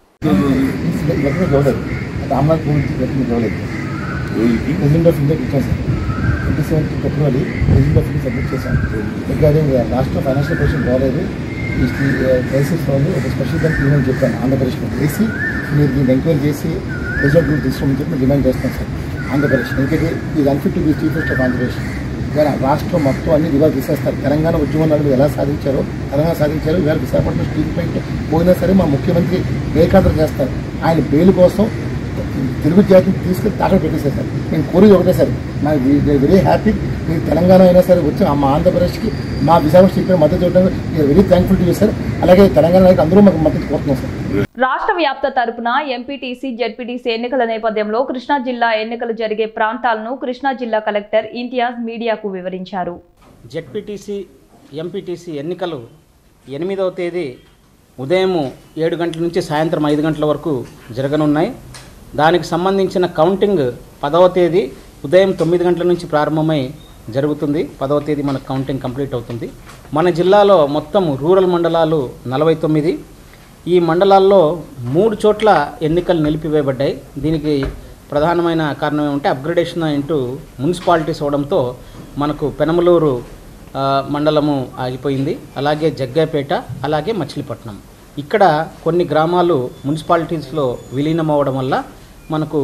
రాష్ట్ర ఫైనాన్షియల్ పొజిషన్ బాగాలేదు, ఈ క్రైసిస్ వాళ్ళు ఒక స్పెషల్ బ్యాంక్ యూనియన్ చెప్పాను ఆంధ్రప్రదేశ్లో వేసి మీరు దీన్ని ఎంక్వైరీ చేసి రిజల్ట్ తీసుకోమని చెప్పి డిమాండ్ చేస్తాం సార్. ఆంధ్రప్రదేశ్ ఎందుకంటే ఇది unfit to be chief minister of Andhra Pradesh. ఇవాళ రాష్ట్రం మొత్తం అన్ని రివాల్వ్ చేసేస్తారు. తెలంగాణ ఉద్యమాలు ఎలా సాధించారో తెలంగాణ సాధించారు. ఇవాళ విశాఖపట్నం స్టీల్ ప్లాంట్ పోయినా సరే మా ముఖ్యమంత్రి బేఖాతరు చేస్తారు. ఆయన బెయిల్ కోసం తెలుగు జాతిని తీసుకెళ్ళి తాకట్టు పెట్టేశారు సార్. నేను కోరేది ఒకటే సార్, నాకు వెరీ హ్యాపీ. మీరు తెలంగాణ అయినా సరే వచ్చి మా ఆంధ్రప్రదేశ్కి మా విశాఖ స్టీల్ ప్లాంట్ మద్దతు చూడడానికి very thankful to you sir. అలాగే తెలంగాణ అందరూ మాకు మద్దతు కోరుతున్నాం సార్. రాష్ట్ర వ్యాప్త తరపున ఎంపీటీసీ, జెడ్పీటీసీ ఎన్నికల నేపథ్యంలో కృష్ణా జిల్లా ఎన్నికలు జరిగే ప్రాంతాలను కృష్ణా జిల్లా కలెక్టర్ ఇంతియాజ్ మీడియాకు వివరించారు. జెడ్పీటీసీ, ఎంపీటీసీ ఎన్నికలు 8వ తేదీ ఉదయం 7 గంటల నుంచి సాయంత్రం 5 గంటల వరకు జరగనున్నాయి. దానికి సంబంధించిన కౌంటింగ్ 10వ తేదీ ఉదయం 9 గంటల నుంచి ప్రారంభమై జరుగుతుంది. 10వ తేదీ మనకు కౌంటింగ్ కంప్లీట్ అవుతుంది. మన జిల్లాలో మొత్తం రూరల్ మండలాలు 49. ఈ మండలాల్లో 3 చోట్ల ఎన్నికలు నిలిపివేయబడ్డాయి. దీనికి ప్రధానమైన కారణం ఏమంటే అప్గ్రేడేషన్ ఇంటూ మున్సిపాలిటీస్ అవడంతో మనకు పెనమలూరు మండలము ఆగిపోయింది, అలాగే జగ్గైపేట, అలాగే మచిలీపట్నం. ఇక్కడ కొన్ని గ్రామాలు మున్సిపాలిటీస్లో విలీనం అవ్వడం వల్ల మనకు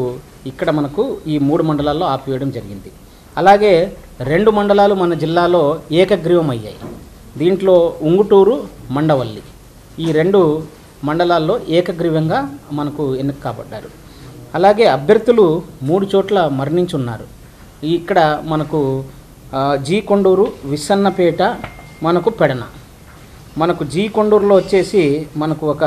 ఈ 3 మండలాల్లో ఆపివేయడం జరిగింది. అలాగే 2 మండలాలు మన జిల్లాలో ఏకగ్రీవం అయ్యాయి. దీంట్లో ఉంగుటూరు, మండవల్లి ఈ 2 మండలాల్లో ఏకగ్రీవంగా మనకు ఎన్నిక కాబడ్డారు. అలాగే అభ్యర్థులు 3 చోట్ల మరణించున్నారు. ఇక్కడ మనకు జీ కొండూరు, విస్సన్నపేట, మనకు పెడన. మనకు జీ కొండూరులో వచ్చేసి మనకు ఒక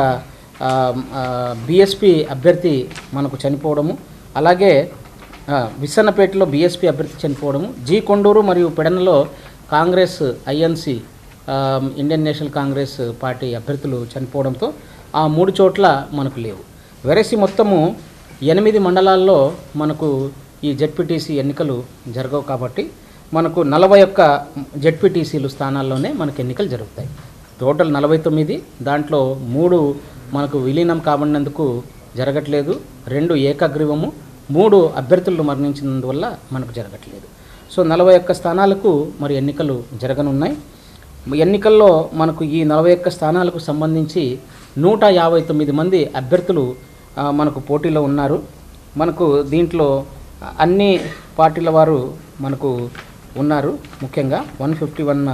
బీఎస్పీ అభ్యర్థి మనకు చనిపోవడము, అలాగే విస్సన్నపేటలో బీఎస్పీ అభ్యర్థి చనిపోవడము, జీ కొండూరు మరియు పెడనలో Congress INC Indian National Congress party అభ్యర్థులు చనిపోవడంతో ఆ 3 చోట్ల మనకు లేవు. వెరసి మొత్తము 8 మండలాల్లో మనకు ఈ జెడ్పీటీసీ ఎన్నికలు జరగవు కాబట్టి మనకు 41 జెడ్పీటీసీలు స్థానాల్లోనే మనకు ఎన్నికలు జరుగుతాయి. టోటల్ 49, దాంట్లో 3 మనకు విలీనం కాబడినందుకు జరగట్లేదు, 2 ఏకగ్రీవము, 3 అభ్యర్థులు మరణించినందువల్ల మనకు జరగట్లేదు. సో 41 స్థానాలకు మరి ఎన్నికలు జరగనున్నాయి. ఎన్నికల్లో మనకు ఈ 41 స్థానాలకు సంబంధించి 159 మంది అభ్యర్థులు మనకు పోటీలో ఉన్నారు. మనకు దీంట్లో అన్ని పార్టీల వారు మనకు ఉన్నారు. ముఖ్యంగా 151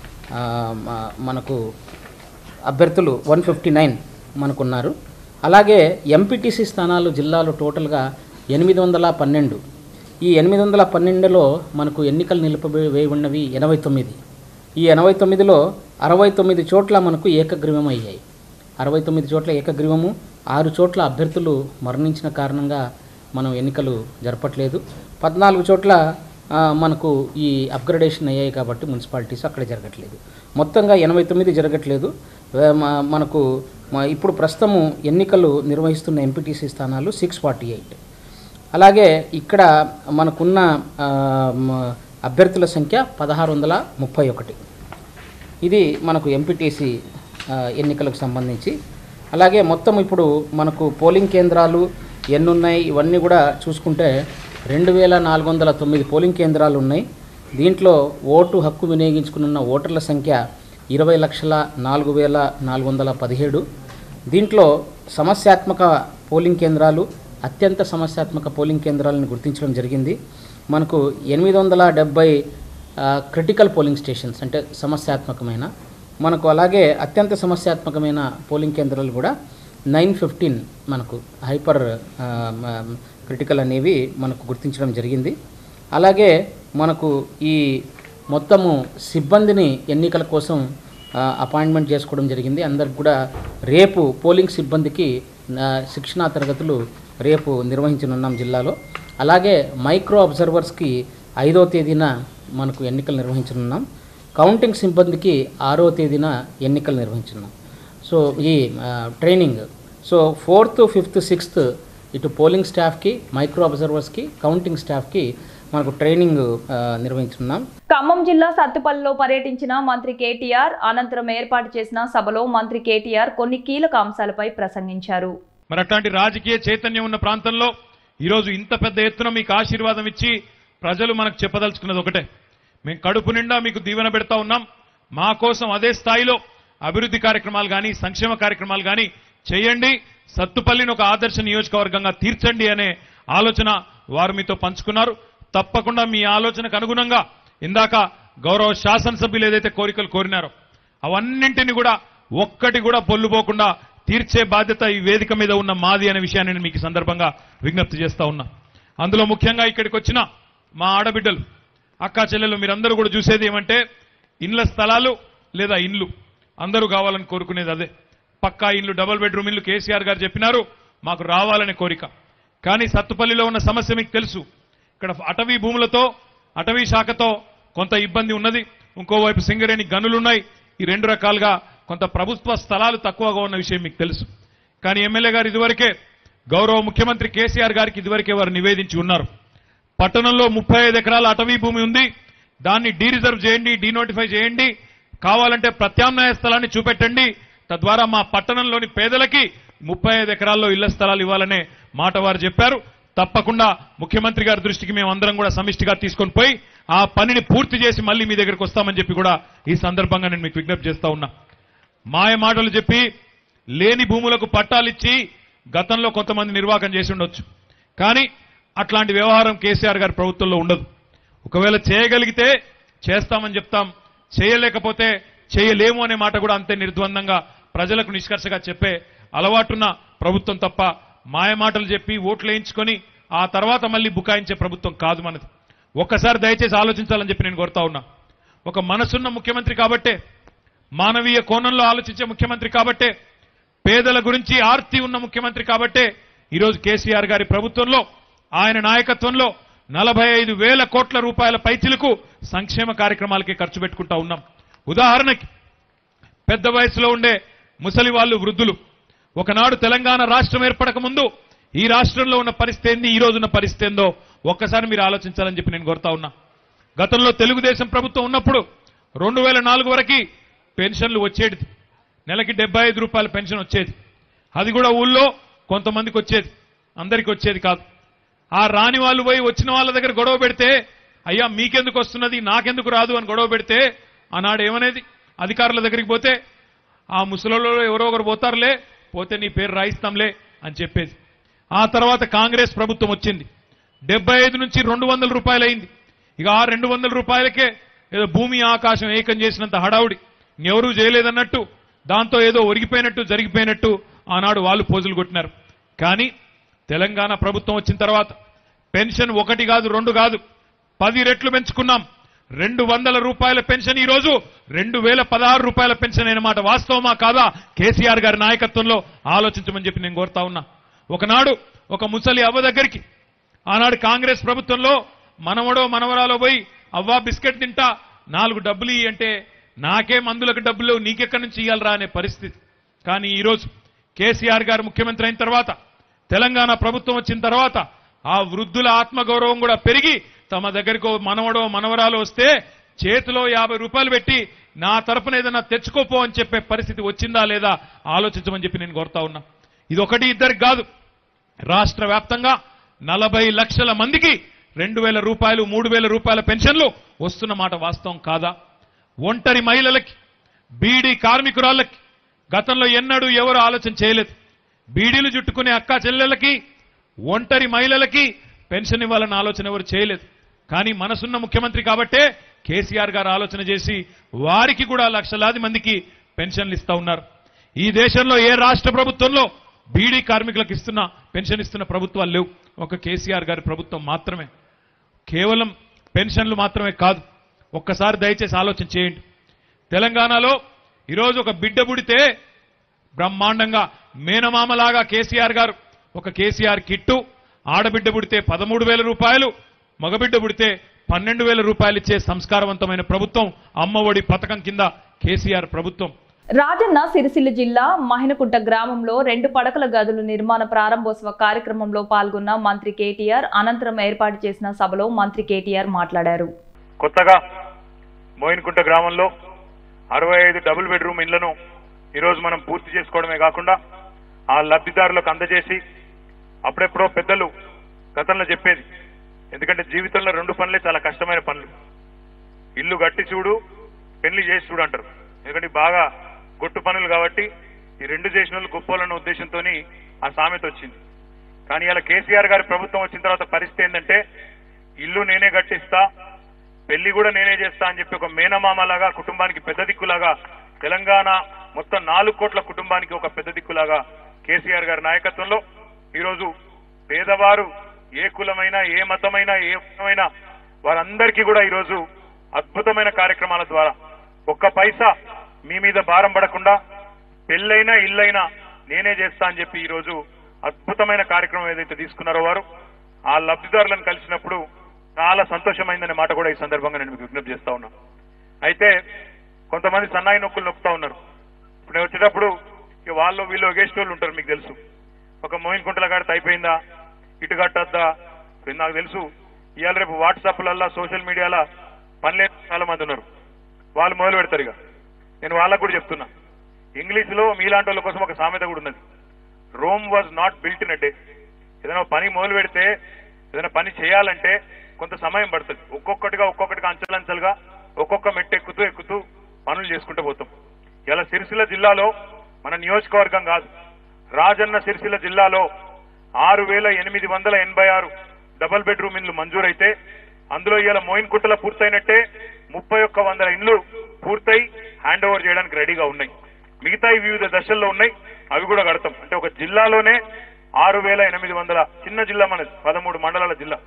మనకు అభ్యర్థులు 159 మనకున్నారు. అలాగే ఎంపీటీసీ స్థానాలు జిల్లాలో టోటల్గా 812. ఈ 812లో మనకు ఎన్నికలు నిలిపివేయబడినవి 89. ఈ 89లో 69 చోట్ల మనకు ఏకగ్రీవం అయ్యాయి. 69 చోట్ల ఏకగ్రీవము, 6 చోట్ల అభ్యర్థులు మరణించిన కారణంగా మనం ఎన్నికలు జరపట్లేదు. 14 చోట్ల మనకు ఈ అప్గ్రేడేషన్ అయ్యాయి కాబట్టి మున్సిపాలిటీస్ అక్కడ జరగట్లేదు. మొత్తంగా 89 జరగట్లేదు. మనకు ఇప్పుడు ప్రస్తుతము ఎన్నికలు నిర్వహిస్తున్న ఎంపీటీసీ స్థానాలు 648. అలాగే ఇక్కడ మనకున్న అభ్యర్థుల సంఖ్య 1631. ఇది మనకు ఎంపీటీసీ ఎన్నికలకు సంబంధించి. అలాగే మొత్తం ఇప్పుడు మనకు పోలింగ్ కేంద్రాలు ఎన్ని ఉన్నాయి ఇవన్నీ కూడా చూసుకుంటే 2409 పోలింగ్ కేంద్రాలు ఉన్నాయి. దీంట్లో ఓటు హక్కు వినియోగించుకున్న ఓటర్ల సంఖ్య 20,04,417. దీంట్లో సమస్యాత్మక పోలింగ్ కేంద్రాలు, అత్యంత సమస్యాత్మక పోలింగ్ కేంద్రాలను గుర్తించడం జరిగింది. మనకు 870 క్రిటికల్ పోలింగ్ స్టేషన్స్ అంటే సమస్యాత్మకమైన, మనకు అలాగే అత్యంత సమస్యాత్మకమైన పోలింగ్ కేంద్రాలు కూడా 915 మనకు హైపర్ క్రిటికల్ అనేవి మనకు గుర్తించడం జరిగింది. అలాగే మనకు ఈ మొత్తము సిబ్బందిని ఎన్నికల కోసం అపాయింట్మెంట్ చేసుకోవడం జరిగింది. అందరికి కూడా రేపు పోలింగ్ సిబ్బందికి శిక్షణా తరగతులు రేపు నిర్వహించనున్నాం జిల్లాలో. అలాగే మైక్రో అబ్జర్వర్స్కి 5వ తేదీన మనకు ఎన్నికలు నిర్వహించనున్నాం. కౌంటింగ్ సిబ్బందికి 6వ తేదీన ఎన్నికలు నిర్వహించున్నాం. సో ఈ ట్రైనింగ్ 4th, 5th, 6th ఇటు పోలింగ్ స్టాఫ్కి, మైక్రో అబ్జర్వర్స్కి, కౌంటింగ్ స్టాఫ్కి మనకు ట్రైనింగ్ నిర్వహించున్నాం. ఖమ్మం జిల్లా సత్తుపల్లిలో పర్యటించిన మంత్రి కేటీఆర్ అనంతరం ఏర్పాటు చేసిన సభలో మంత్రి కేటీఆర్ కొన్ని కీలక అంశాలపై ప్రసంగించారు. మరి అట్లాంటి రాజకీయ చైతన్యం ఉన్న ప్రాంతంలో ఈరోజు ఇంత పెద్ద ఎత్తున మీకు ఆశీర్వాదం ఇచ్చి ప్రజలు మనకు చెప్పదలుచుకున్నది ఒకటే, మేము కడుపు నిండా మీకు దీవెన పెడతా ఉన్నాం. మా కోసం అదే స్థాయిలో అభివృద్ధి కార్యక్రమాలు కానీ, సంక్షేమ కార్యక్రమాలు కానీ చేయండి, సత్తుపల్లిని ఒక ఆదర్శ నియోజకవర్గంగా తీర్చండి అనే ఆలోచన వారు మీతో పంచుకున్నారు. తప్పకుండా మీ ఆలోచనకు అనుగుణంగా ఇందాక గౌరవ శాసనసభ్యులు ఏదైతే కోరికలు కోరినారో అవన్నింటినీ కూడా ఒక్కటి కూడా పొల్లుపోకుండా తీర్చే బాధ్యత ఈ వేదిక మీద ఉన్న మాది అనే విషయాన్ని నేను మీకు సందర్భంగా విజ్ఞప్తి చేస్తా ఉన్నా. అందులో ముఖ్యంగా ఇక్కడికి వచ్చిన మా ఆడబిడ్డలు, అక్కా చెల్లెలు మీరందరూ కూడా చూసేది ఏమంటే ఇండ్ల స్థలాలు లేదా ఇండ్లు అందరూ కావాలని కోరుకునేది అదే. పక్కా ఇండ్లు, డబుల్ బెడ్రూమ్ ఇండ్లు కేసీఆర్ గారు చెప్పినారు, మాకు రావాలనే కోరిక. కానీ సత్తుపల్లిలో ఉన్న సమస్య మీకు తెలుసు. ఇక్కడ అటవీ భూములతో, అటవీ శాఖతో కొంత ఇబ్బంది ఉన్నది. ఇంకోవైపు సింగరేణి గనులున్నాయి. ఈ రెండు రకాలుగా కొంత ప్రభుత్వ స్థలాలు తక్కువగా ఉన్న విషయం మీకు తెలుసు. కానీ ఎమ్మెల్యే గారు ఇదివరకే గౌరవ ముఖ్యమంత్రి కేసీఆర్ గారికి ఇదివరకే వారు నివేదించి ఉన్నారు. పట్టణంలో 35 ఎకరాల అటవీ భూమి ఉంది, దాన్ని డీరిజర్వ్ చేయండి, డీనోటిఫై చేయండి, కావాలంటే ప్రత్యామ్నాయ స్థలాన్ని చూపెట్టండి, తద్వారా మా పట్టణంలోని పేదలకి 35 ఎకరాల్లో ఇళ్ల స్థలాలు ఇవ్వాలనే మాట వారు చెప్పారు. తప్పకుండా ముఖ్యమంత్రి గారి దృష్టికి మేము అందరం కూడా సమిష్టిగా తీసుకొని పోయి ఆ పనిని పూర్తి చేసి మళ్ళీ మీ దగ్గరికి వస్తామని చెప్పి కూడా ఈ సందర్భంగా నేను మీకు విజ్ఞప్తి చేస్తా ఉన్నా. మాయ మాటలు చెప్పి లేని భూములకు పట్టాలిచ్చి గతంలో కొంతమంది నిర్వాహకం చేసి ఉండొచ్చు, కానీ అట్లాంటి వ్యవహారం కేసీఆర్ గారి ప్రభుత్వంలో ఉండదు. ఒకవేళ చేయగలిగితే చేస్తామని చెప్తాం, చేయలేకపోతే చేయలేము అనే మాట కూడా అంతే నిర్ద్వందంగా ప్రజలకు నిష్కర్షగా చెప్పే అలవాటున్న ప్రభుత్వం తప్ప మాయ మాటలు చెప్పి ఓట్లు వేయించుకొని ఆ తర్వాత మళ్ళీ బుకాయించే ప్రభుత్వం కాదు మనది. ఒక్కసారి దయచేసి ఆలోచించాలని చెప్పి నేను కోరుతా ఉన్నా. ఒక మనసున్న ముఖ్యమంత్రి కాబట్టే, మానవీయ కోణంలో ఆలోచించే ముఖ్యమంత్రి కాబట్టే, పేదల గురించి ఆర్తి ఉన్న ముఖ్యమంత్రి కాబట్టే ఈరోజు కేసీఆర్ గారి ప్రభుత్వంలో, ఆయన నాయకత్వంలో 45,000 కోట్ల రూపాయల పైచిలకు సంక్షేమ కార్యక్రమాలకి ఖర్చు పెట్టుకుంటా ఉన్నాం. ఉదాహరణకి పెద్ద వయసులో ఉండే ముసలి వాళ్ళు, వృద్ధులు, ఒకనాడు తెలంగాణ రాష్ట్రం ఏర్పడక ముందు ఈ రాష్ట్రంలో ఉన్న పరిస్థితి ఏంది, ఈ రోజున్న పరిస్థితి ఏందో ఒక్కసారి మీరు ఆలోచించాలని చెప్పి నేను కోరుతా ఉన్నా. గతంలో తెలుగుదేశం ప్రభుత్వం ఉన్నప్పుడు 2004 వరకు పెన్షన్లు వచ్చేది, నెలకి 75 రూపాయల పెన్షన్ వచ్చేది. అది కూడా ఊళ్ళో కొంతమందికి వచ్చేది, అందరికి వచ్చేది కాదు. ఆ రాని వాళ్ళు పోయి వచ్చిన వాళ్ళ దగ్గర గొడవ పెడితే, అయ్యా మీకెందుకు వస్తున్నది, నాకెందుకు రాదు అని గొడవ పెడితే ఆనాడు ఏమనేది, అధికారుల దగ్గరికి పోతే ఆ ముసలిలో ఎవరో ఒకరు పోతారులే, పోతే నీ పేరు రాయిస్తాంలే అని చెప్పేది. ఆ తర్వాత కాంగ్రెస్ ప్రభుత్వం వచ్చింది, 75 నుంచి 200 రూపాయలు అయింది. ఇక ఆ 200 రూపాయలకే ఏదో భూమి ఆకాశం ఏకం చేసినంత హడావుడి, ఎవరూ చేయలేదన్నట్టు, దాంతో ఏదో ఒరిగిపోయినట్టు జరిగిపోయినట్టు ఆనాడు వాళ్ళు పోజులు కొట్టినారు. కానీ తెలంగాణ ప్రభుత్వం వచ్చిన తర్వాత పెన్షన్ 1 కాదు 2 కాదు 10 రెట్లు పెంచుకున్నాం. 200 రూపాయల పెన్షన్ ఈ రోజు 2016 రూపాయల పెన్షన్ అయిన మాట వాస్తవమా కాదా? కేసీఆర్ గారి నాయకత్వంలో ఆలోచించమని చెప్పి నేను కోరుతా ఉన్నా. ఒకనాడు ఒక ముసలి అవ్వ దగ్గరికి ఆనాడు కాంగ్రెస్ ప్రభుత్వంలో మనవడో మనవరాలో పోయి అవ్వా బిస్కెట్ తింటా 4 డబ్బులు ఇయ్యి అంటే, నాకే మందులకు డబ్బులు నీకెక్కడి నుంచి ఇయ్యాలరా అనే పరిస్థితి. కానీ ఈరోజు కేసీఆర్ గారు ముఖ్యమంత్రి అయిన తర్వాత, తెలంగాణ ప్రభుత్వం వచ్చిన తర్వాత ఆ వృద్ధుల ఆత్మగౌరవం కూడా పెరిగి తమ దగ్గరకు మనవడో మనవరాలు వస్తే చేతిలో 50 రూపాయలు పెట్టి నా తరపున ఏదైనా తెచ్చుకోపో అని చెప్పే పరిస్థితి వచ్చిందా లేదా ఆలోచించమని చెప్పి నేను కోరుతా ఉన్నా. ఇది ఒకటి ఇద్దరికి కాదు, రాష్ట్ర వ్యాప్తంగా 40 లక్షల మందికి 2,000 రూపాయలు 3,000 రూపాయల పెన్షన్లు వస్తున్న మాట వాస్తవం కాదా? ఒంటరి మహిళలకి, బీడీ కార్మికురాళ్ళకి గతంలో ఎన్నడూ ఎవరు ఆలోచన చేయలేదు. బీడీలు చుట్టుకునే అక్కా చెల్లెలకి, ఒంటరి మహిళలకి పెన్షన్ ఇవ్వాలన్న ఆలోచన ఎవరు చేయలేదు. కానీ మనసున్న ముఖ్యమంత్రి కాబట్టే కేసీఆర్ గారు ఆలోచన చేసి వారికి కూడా లక్షలాది మందికి పెన్షన్లు ఇస్తా ఉన్నారు. ఈ దేశంలో ఏ రాష్ట్ర ప్రభుత్వంలో బీడీ కార్మికులకు పెన్షన్ ఇస్తున్న ప్రభుత్వాలు లేవు, ఒక కేసీఆర్ గారి ప్రభుత్వం మాత్రమే. కేవలం పెన్షన్లు మాత్రమే కాదు, ఒక్కసారి దయచేసి ఆలోచన చేయండి. తెలంగాణలో ఈరోజు ఒక బిడ్డ పుడితే బ్రహ్మాండంగా మేనమామలాగా కేసీఆర్ గారు ఒక కేసీఆర్ కిట్టు, ఆడబిడ్డ పుడితే 13,000 రూపాయలు, మగబిడ్డ పుడితే 12,000 రూపాయలు ఇచ్చే సంస్కారవంతమైన ప్రభుత్వం అమ్మఒడి పథకం కింద కేసీఆర్ ప్రభుత్వం. రాజన్న సిరిసిల్ల జిల్లా మహినకుంట గ్రామంలో 2 పడకల గదుల నిర్మాణ ప్రారంభోత్సవ కార్యక్రమంలో పాల్గొన్న మంత్రి కేటీఆర్ అనంతరం ఏర్పాటు చేసిన సభలో మంత్రి కేటీఆర్ మాట్లాడారు. కొత్తగా మోయిన్కుంట గ్రామంలో 65 డబుల్ బెడ్రూమ్ ఇళ్లను ఈరోజు మనం పూర్తి చేసుకోవడమే కాకుండా ఆ లబ్ధిదారులకు అందజేసి, అప్పుడెప్పుడో పెద్దలు గతంలో చెప్పేది, ఎందుకంటే జీవితంలో 2 పనులే చాలా కష్టమైన పనులు, ఇల్లు కట్టి చూడు, పెళ్లి చేసి చూడు అంటారు. ఎందుకంటే బాగా గొట్టు పనులు కాబట్టి ఈ 2 చేసిన వాళ్ళు గొప్పలన్న ఉద్దేశంతో ఆ సామెత వచ్చింది. కానీ ఇలా కేసీఆర్ గారి ప్రభుత్వం వచ్చిన తర్వాత పరిస్థితి ఏంటంటే ఇల్లు నేనే కట్టిస్తా, పెళ్లి కూడా నేనే చేస్తా అని చెప్పి ఒక మేనమామలాగా కుటుంబానికి పెద్ద దిక్కులాగా, తెలంగాణ మొత్తం 4 కోట్ల కుటుంబానికి ఒక పెద్ద దిక్కులాగా కేసీఆర్ గారి నాయకత్వంలో ఈరోజు పేదవారు ఏ కులమైనా, ఏ మతమైనా, ఏ మతమైనా వారందరికీ కూడా ఈరోజు అద్భుతమైన కార్యక్రమాల ద్వారా ఒక్క పైసా మీ మీద భారం పడకుండా పెళ్ళైనా ఇల్లైనా నేనే చేస్తా అని చెప్పి ఈరోజు అద్భుతమైన కార్యక్రమం ఏదైతే తీసుకున్నారో వారు ఆ లబ్ధిదారులను కలిసినప్పుడు చాలా సంతోషమైందనే మాట కూడా ఈ సందర్భంగా నేను మీకు విజ్ఞప్తి చేస్తా ఉన్నాను. అయితే కొంతమంది సన్నాయి నొక్కులు నొక్కుతా ఉన్నారు. ఇప్పుడు నేను వచ్చేటప్పుడు వాళ్ళు వీళ్ళు ఒగేసేటోళ్ళు ఉంటారు, మీకు తెలుసు. ఒక మోయిన్కుంటల గాడితే అయిపోయిందా, ఇటు కట్టద్దా, నాకు తెలుసు. ఇవాళ రేపు వాట్సాప్లల్లా సోషల్ మీడియాలో పనిలే చాలా మంది ఉన్నారు, వాళ్ళు మొదలు పెడతారు. ఇక నేను వాళ్ళకు కూడా చెప్తున్నా, ఇంగ్లీష్లో మీలాంటి వాళ్ళ కోసం ఒక సామెత కూడా ఉన్నది, Rome was not built in a day. ఏదైనా పని మొదలు పెడితే, ఏదైనా పని చేయాలంటే కొంత సమయం పడుతుంది. ఒక్కొక్కటిగా అంచెలంచెలుగా ఒక్కొక్క మెట్టు ఎక్కుతూ పనులు చేసుకుంటూ పోతాం. ఇలా సిరిసిల్ల జిల్లాలో మన నియోజకవర్గం కాదు, రాజన్న సిరిసిల్ల జిల్లాలో 6,886 డబుల్ బెడ్రూమ్ ఇండ్లు మంజూరైతే అందులో ఇవాళ మోయిన్కుంటలో పూర్తయినట్టే 3,100 ఇండ్లు పూర్తయి హ్యాండ్ ఓవర్ చేయడానికి రెడీగా ఉన్నాయి. మిగతా వివిధ దశల్లో ఉన్నాయి, అవి కూడా కడతాం. అంటే ఒక జిల్లాలోనే 6,800, చిన్న జిల్లా మనది, 13 మండలాల జిల్లా,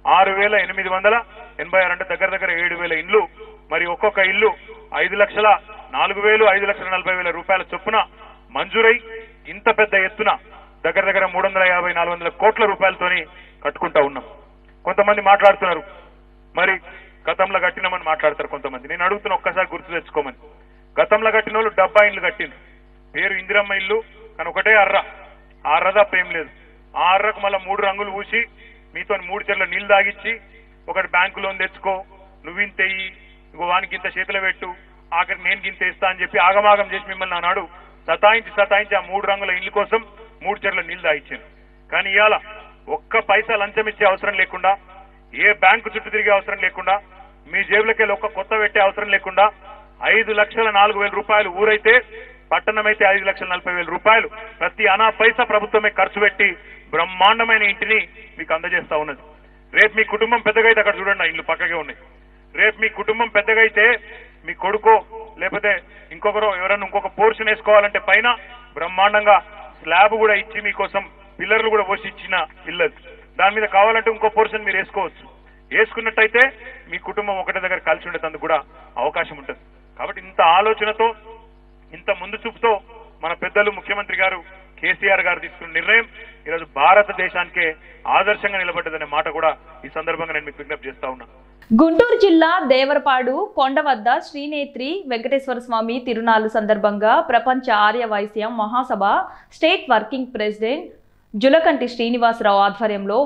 6,886 అంటే దగ్గర 7,000 ఇండ్లు. మరి ఒక్కొక్క ఇల్లు 5,04,000, 5,40,000 రూపాయల చొప్పున మంజూరై ఇంత పెద్ద ఎత్తున దగ్గర 350-400 కోట్ల రూపాయలతోని కట్టుకుంటా ఉన్నాం. కొంతమంది మాట్లాడుతున్నారు, మరి గతంలో కట్టినామని మాట్లాడతారు కొంతమంది. నేను అడుగుతున్నా, ఒక్కసారి గుర్తు తెచ్చుకోమని. గతంలో కట్టిన వాళ్ళు 70 ఇండ్లు కట్టింది, పేరు ఇందిరమ్మ ఇల్లు, కానీ ఒకటే అర్ర, ఆ అర్ర తప్ప ఏం లేదు. ఆ అర్రకు మళ్ళీ 3 రంగులు పూసి మీతో 3 చెర్ల నీళ్లు తాగిచ్చి, ఒకటి బ్యాంకు లోన్ తెచ్చుకో, నువ్వింతెయ్యి, ఇంకో వానికి ఇంత చేతిలో పెట్టు, ఆఖరి నేను గింత ఇస్తా అని చెప్పి ఆగమాగం చేసి మిమ్మల్ని ఆనాడు సతాయించి ఆ 3 రంగుల ఇల్లు కోసం 3 చెర్ల నీళ్లు తాగిచ్చాను. కానీ ఇవాళ ఒక్క పైసా లంచం ఇచ్చే అవసరం లేకుండా, ఏ బ్యాంకు చుట్టూ తిరిగే అవసరం లేకుండా, మీ జేబులకెళ్ళి ఒక్క కొత్త పెట్టే అవసరం లేకుండా 5,04,000 రూపాయలు ఊరైతే, పట్టణం అయితే 5,40,000 రూపాయలు ప్రతి అనా పైసా ప్రభుత్వమే ఖర్చు పెట్టి బ్రహ్మాండమైన ఇంటిని మీకు అందజేస్తా ఉన్నది. రేపు మీ కుటుంబం పెద్దగా అయితే, అక్కడ చూడండి ఇల్లు పక్కగే ఉన్నాయి, రేపు మీ కుటుంబం పెద్దగా అయితే మీ కొడుకో లేకపోతే ఇంకొకరో ఎవరన్నా ఇంకొక పోర్షన్ వేసుకోవాలంటే పైన బ్రహ్మాండంగా స్లాబ్ కూడా ఇచ్చి మీకోసం పిల్లర్లు కూడా పోసి ఇచ్చిన ఇల్లది. దాని మీద కావాలంటే ఇంకో పోర్షన్ మీరు వేసుకోవచ్చు. వేసుకున్నట్టయితే మీ కుటుంబం ఒకటే దగ్గర కలిసి ఉండేందుకు కూడా అవకాశం ఉంటుంది. కాబట్టి ఇంత ఆలోచనతో, ఇంత ముందు చూపుతో మన పెద్దలు ముఖ్యమంత్రి గారు కేసీఆర్ గారు తీసుకున్న నిర్ణయం ఈరోజు భారతదేశానికే ఆదర్శంగా నిలబడ్డదనే మాట కూడా ఈ సందర్భంగా నేను మీకు విజ్ఞప్తి చేస్తా ఉన్నా. గుంటూరు జిల్లా దేవరపాడు కొండ వద్ద శ్రీనేత్రి వెంకటేశ్వర స్వామి తిరునాళ్ల సందర్భంగా ప్రపంచ Arya Vaishya Mahasabha state working president Julakanti Srinivasarao ఆధ్వర్యంలో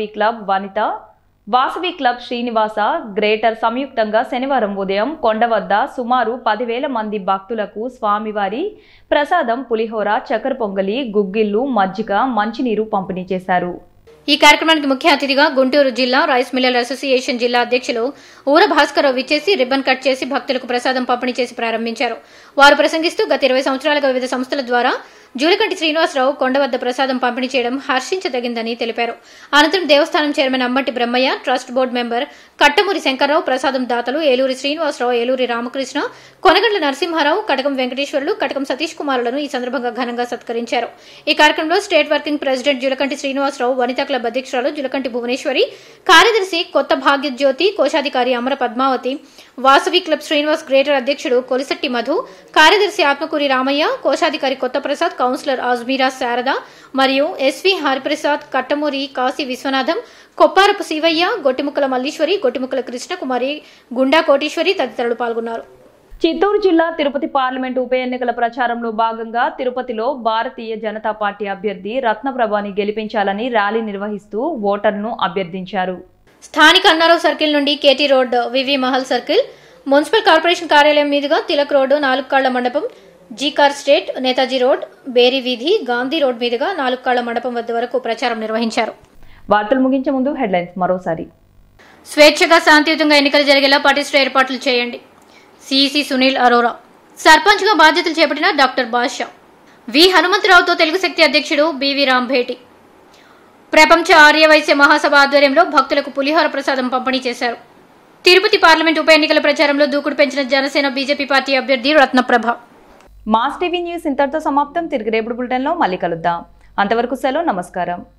వాసవి క్లబ్ శ్రీనివాస గ్రేటర్ సంయుక్తంగా శనివారం ఉదయం కొండ వద్ద సుమారు 10,000 మంది భక్తులకు స్వామివారి ప్రసాదం పులిహోర, చక్కెర పొంగలి, గుగ్గిళ్లు, మజ్జిగ, మంచినీరు పంపిణీ చేశారు. ఈ కార్యక్రమానికి ముఖ్య అతిథిగా గుంటూరు జిల్లా రైస్ మిల్లర్ అసోసియేషన్ జిల్లా అధ్యక్షులు ఊర భాస్కరరావు విచ్చేసి రిబ్బన్ కట్ చేసి భక్తులకు ప్రసాదం పంపిణీ చేసి ప్రారంభించారు. వారు ప్రసంగిస్తూ గత 20 సంవత్సరాలుగా వివిధ సంస్థల ద్వారా జూలకంటి శ్రీనివాసరావు కొండ వద్ద ప్రసాదం పంపిణీ చేయడం హర్షించదగిందని తెలిపారు. అనంతరం దేవస్థానం chairman Ambati Brahmaiah, trust board member Kattamuri Shankarrao, ప్రసాదం దాతలు ఏలూరి శ్రీనివాసరావు, ఏలూరి రామకృష్ణ, కొనగండ్ల నరసింహారావు, కటకం వెంకటేశ్వర్లు, కటకం సతీష్ కుమారులను ఈ సందర్భంగా ఘనంగా సత్కరించారు. ఈ కార్యక్రమంలో state working president Julakanti Srinivasarao, Vanitha club అధ్యక్షురాలు జులకంటి భువనేశ్వరి, కార్యదర్శి కొత్త భాగ్యజ్యోతి, కోశాధికారి అమర పద్మావతి, వాసవి క్లబ్ శ్రీనివాస్ గ్రేటర్ అధ్యక్షుడు కొలిశెట్టి మధు, కార్యదర్శి ఆత్మకూరి రామయ్య, కోశాధికారి కొత్త ప్రసాద్, కౌన్సిలర్ అజ్మీరా శారద మరియు ఎస్వి హరిప్రసాద్, కట్టమూరి కాశీ విశ్వనాథం, కొప్పారపు శివయ్య, గొట్టిముక్కల మల్లీశ్వరి, గొట్టిముక్కల కృష్ణకుమారి, గుండా కోటీశ్వరి తదితరులు పాల్గొన్నారు. చిత్తూరు జిల్లా తిరుపతి పార్లమెంటు ఉప ఎన్నికల ప్రచారంలో భాగంగా తిరుపతిలో భారతీయ జనతా పార్టీ అభ్యర్థి రత్నప్రభని గెలిపించాలని ర్యాలీ నిర్వహిస్తూ ఓటర్ను అభ్యర్థించారు. స్థానిక అన్నారావు సర్కిల్ నుండి KT road, VV Mahal circle, municipal corporation కార్యాలయం మీదుగా తిలక్ రోడ్డు, నాలుగుకాళ్ల మండపం, జీకార్ స్టేట్, నేతాజీ రోడ్, బేరీ వీధి, గాంధీ రోడ్ మీదుగా నాలుగుకాళ్ల మండపం వద్ద వరకు ప్రచారం నిర్వహించారు. వార్తలు ముగించే ముందు హెడ్లైన్స్ మరోసారి. స్వేచ్ఛగా శాంతియుతంగా ఎన్నికలు జరిగేలా పటిష్ట ఏర్పాట్లు చేయండి. సిఈసి సునీల్ అరోరా. సర్పంచ్గా బాధ్యతలు చేపట్టిన డాక్టర్ బాషా. వి హనుమంతరావుతో తెలుగు శక్తి అధ్యక్షుడు బివి రామ్ భేటీ. ప్రపంచ ఆర్యవైశ్య మహాసభ ఆధ్వర్యంలో భక్తులకు పులిహోర ప్రసాదం పంపిణీ చేశారు. తిరుపతి పార్లమెంట్ ఉప ఎన్నికల ప్రచారంలో దూకుడు పెంచిన జనసేన బీజేపీ పార్టీ అభ్యర్థి రత్నప్రభ. మాస్ టీవీ న్యూస్ ఇంతటితో సమాప్తం. తిరిగి రేపటి బులెటిన్లో మళ్ళీ కలుద్దాం. అంతవరకు సెలవు. నమస్కారం.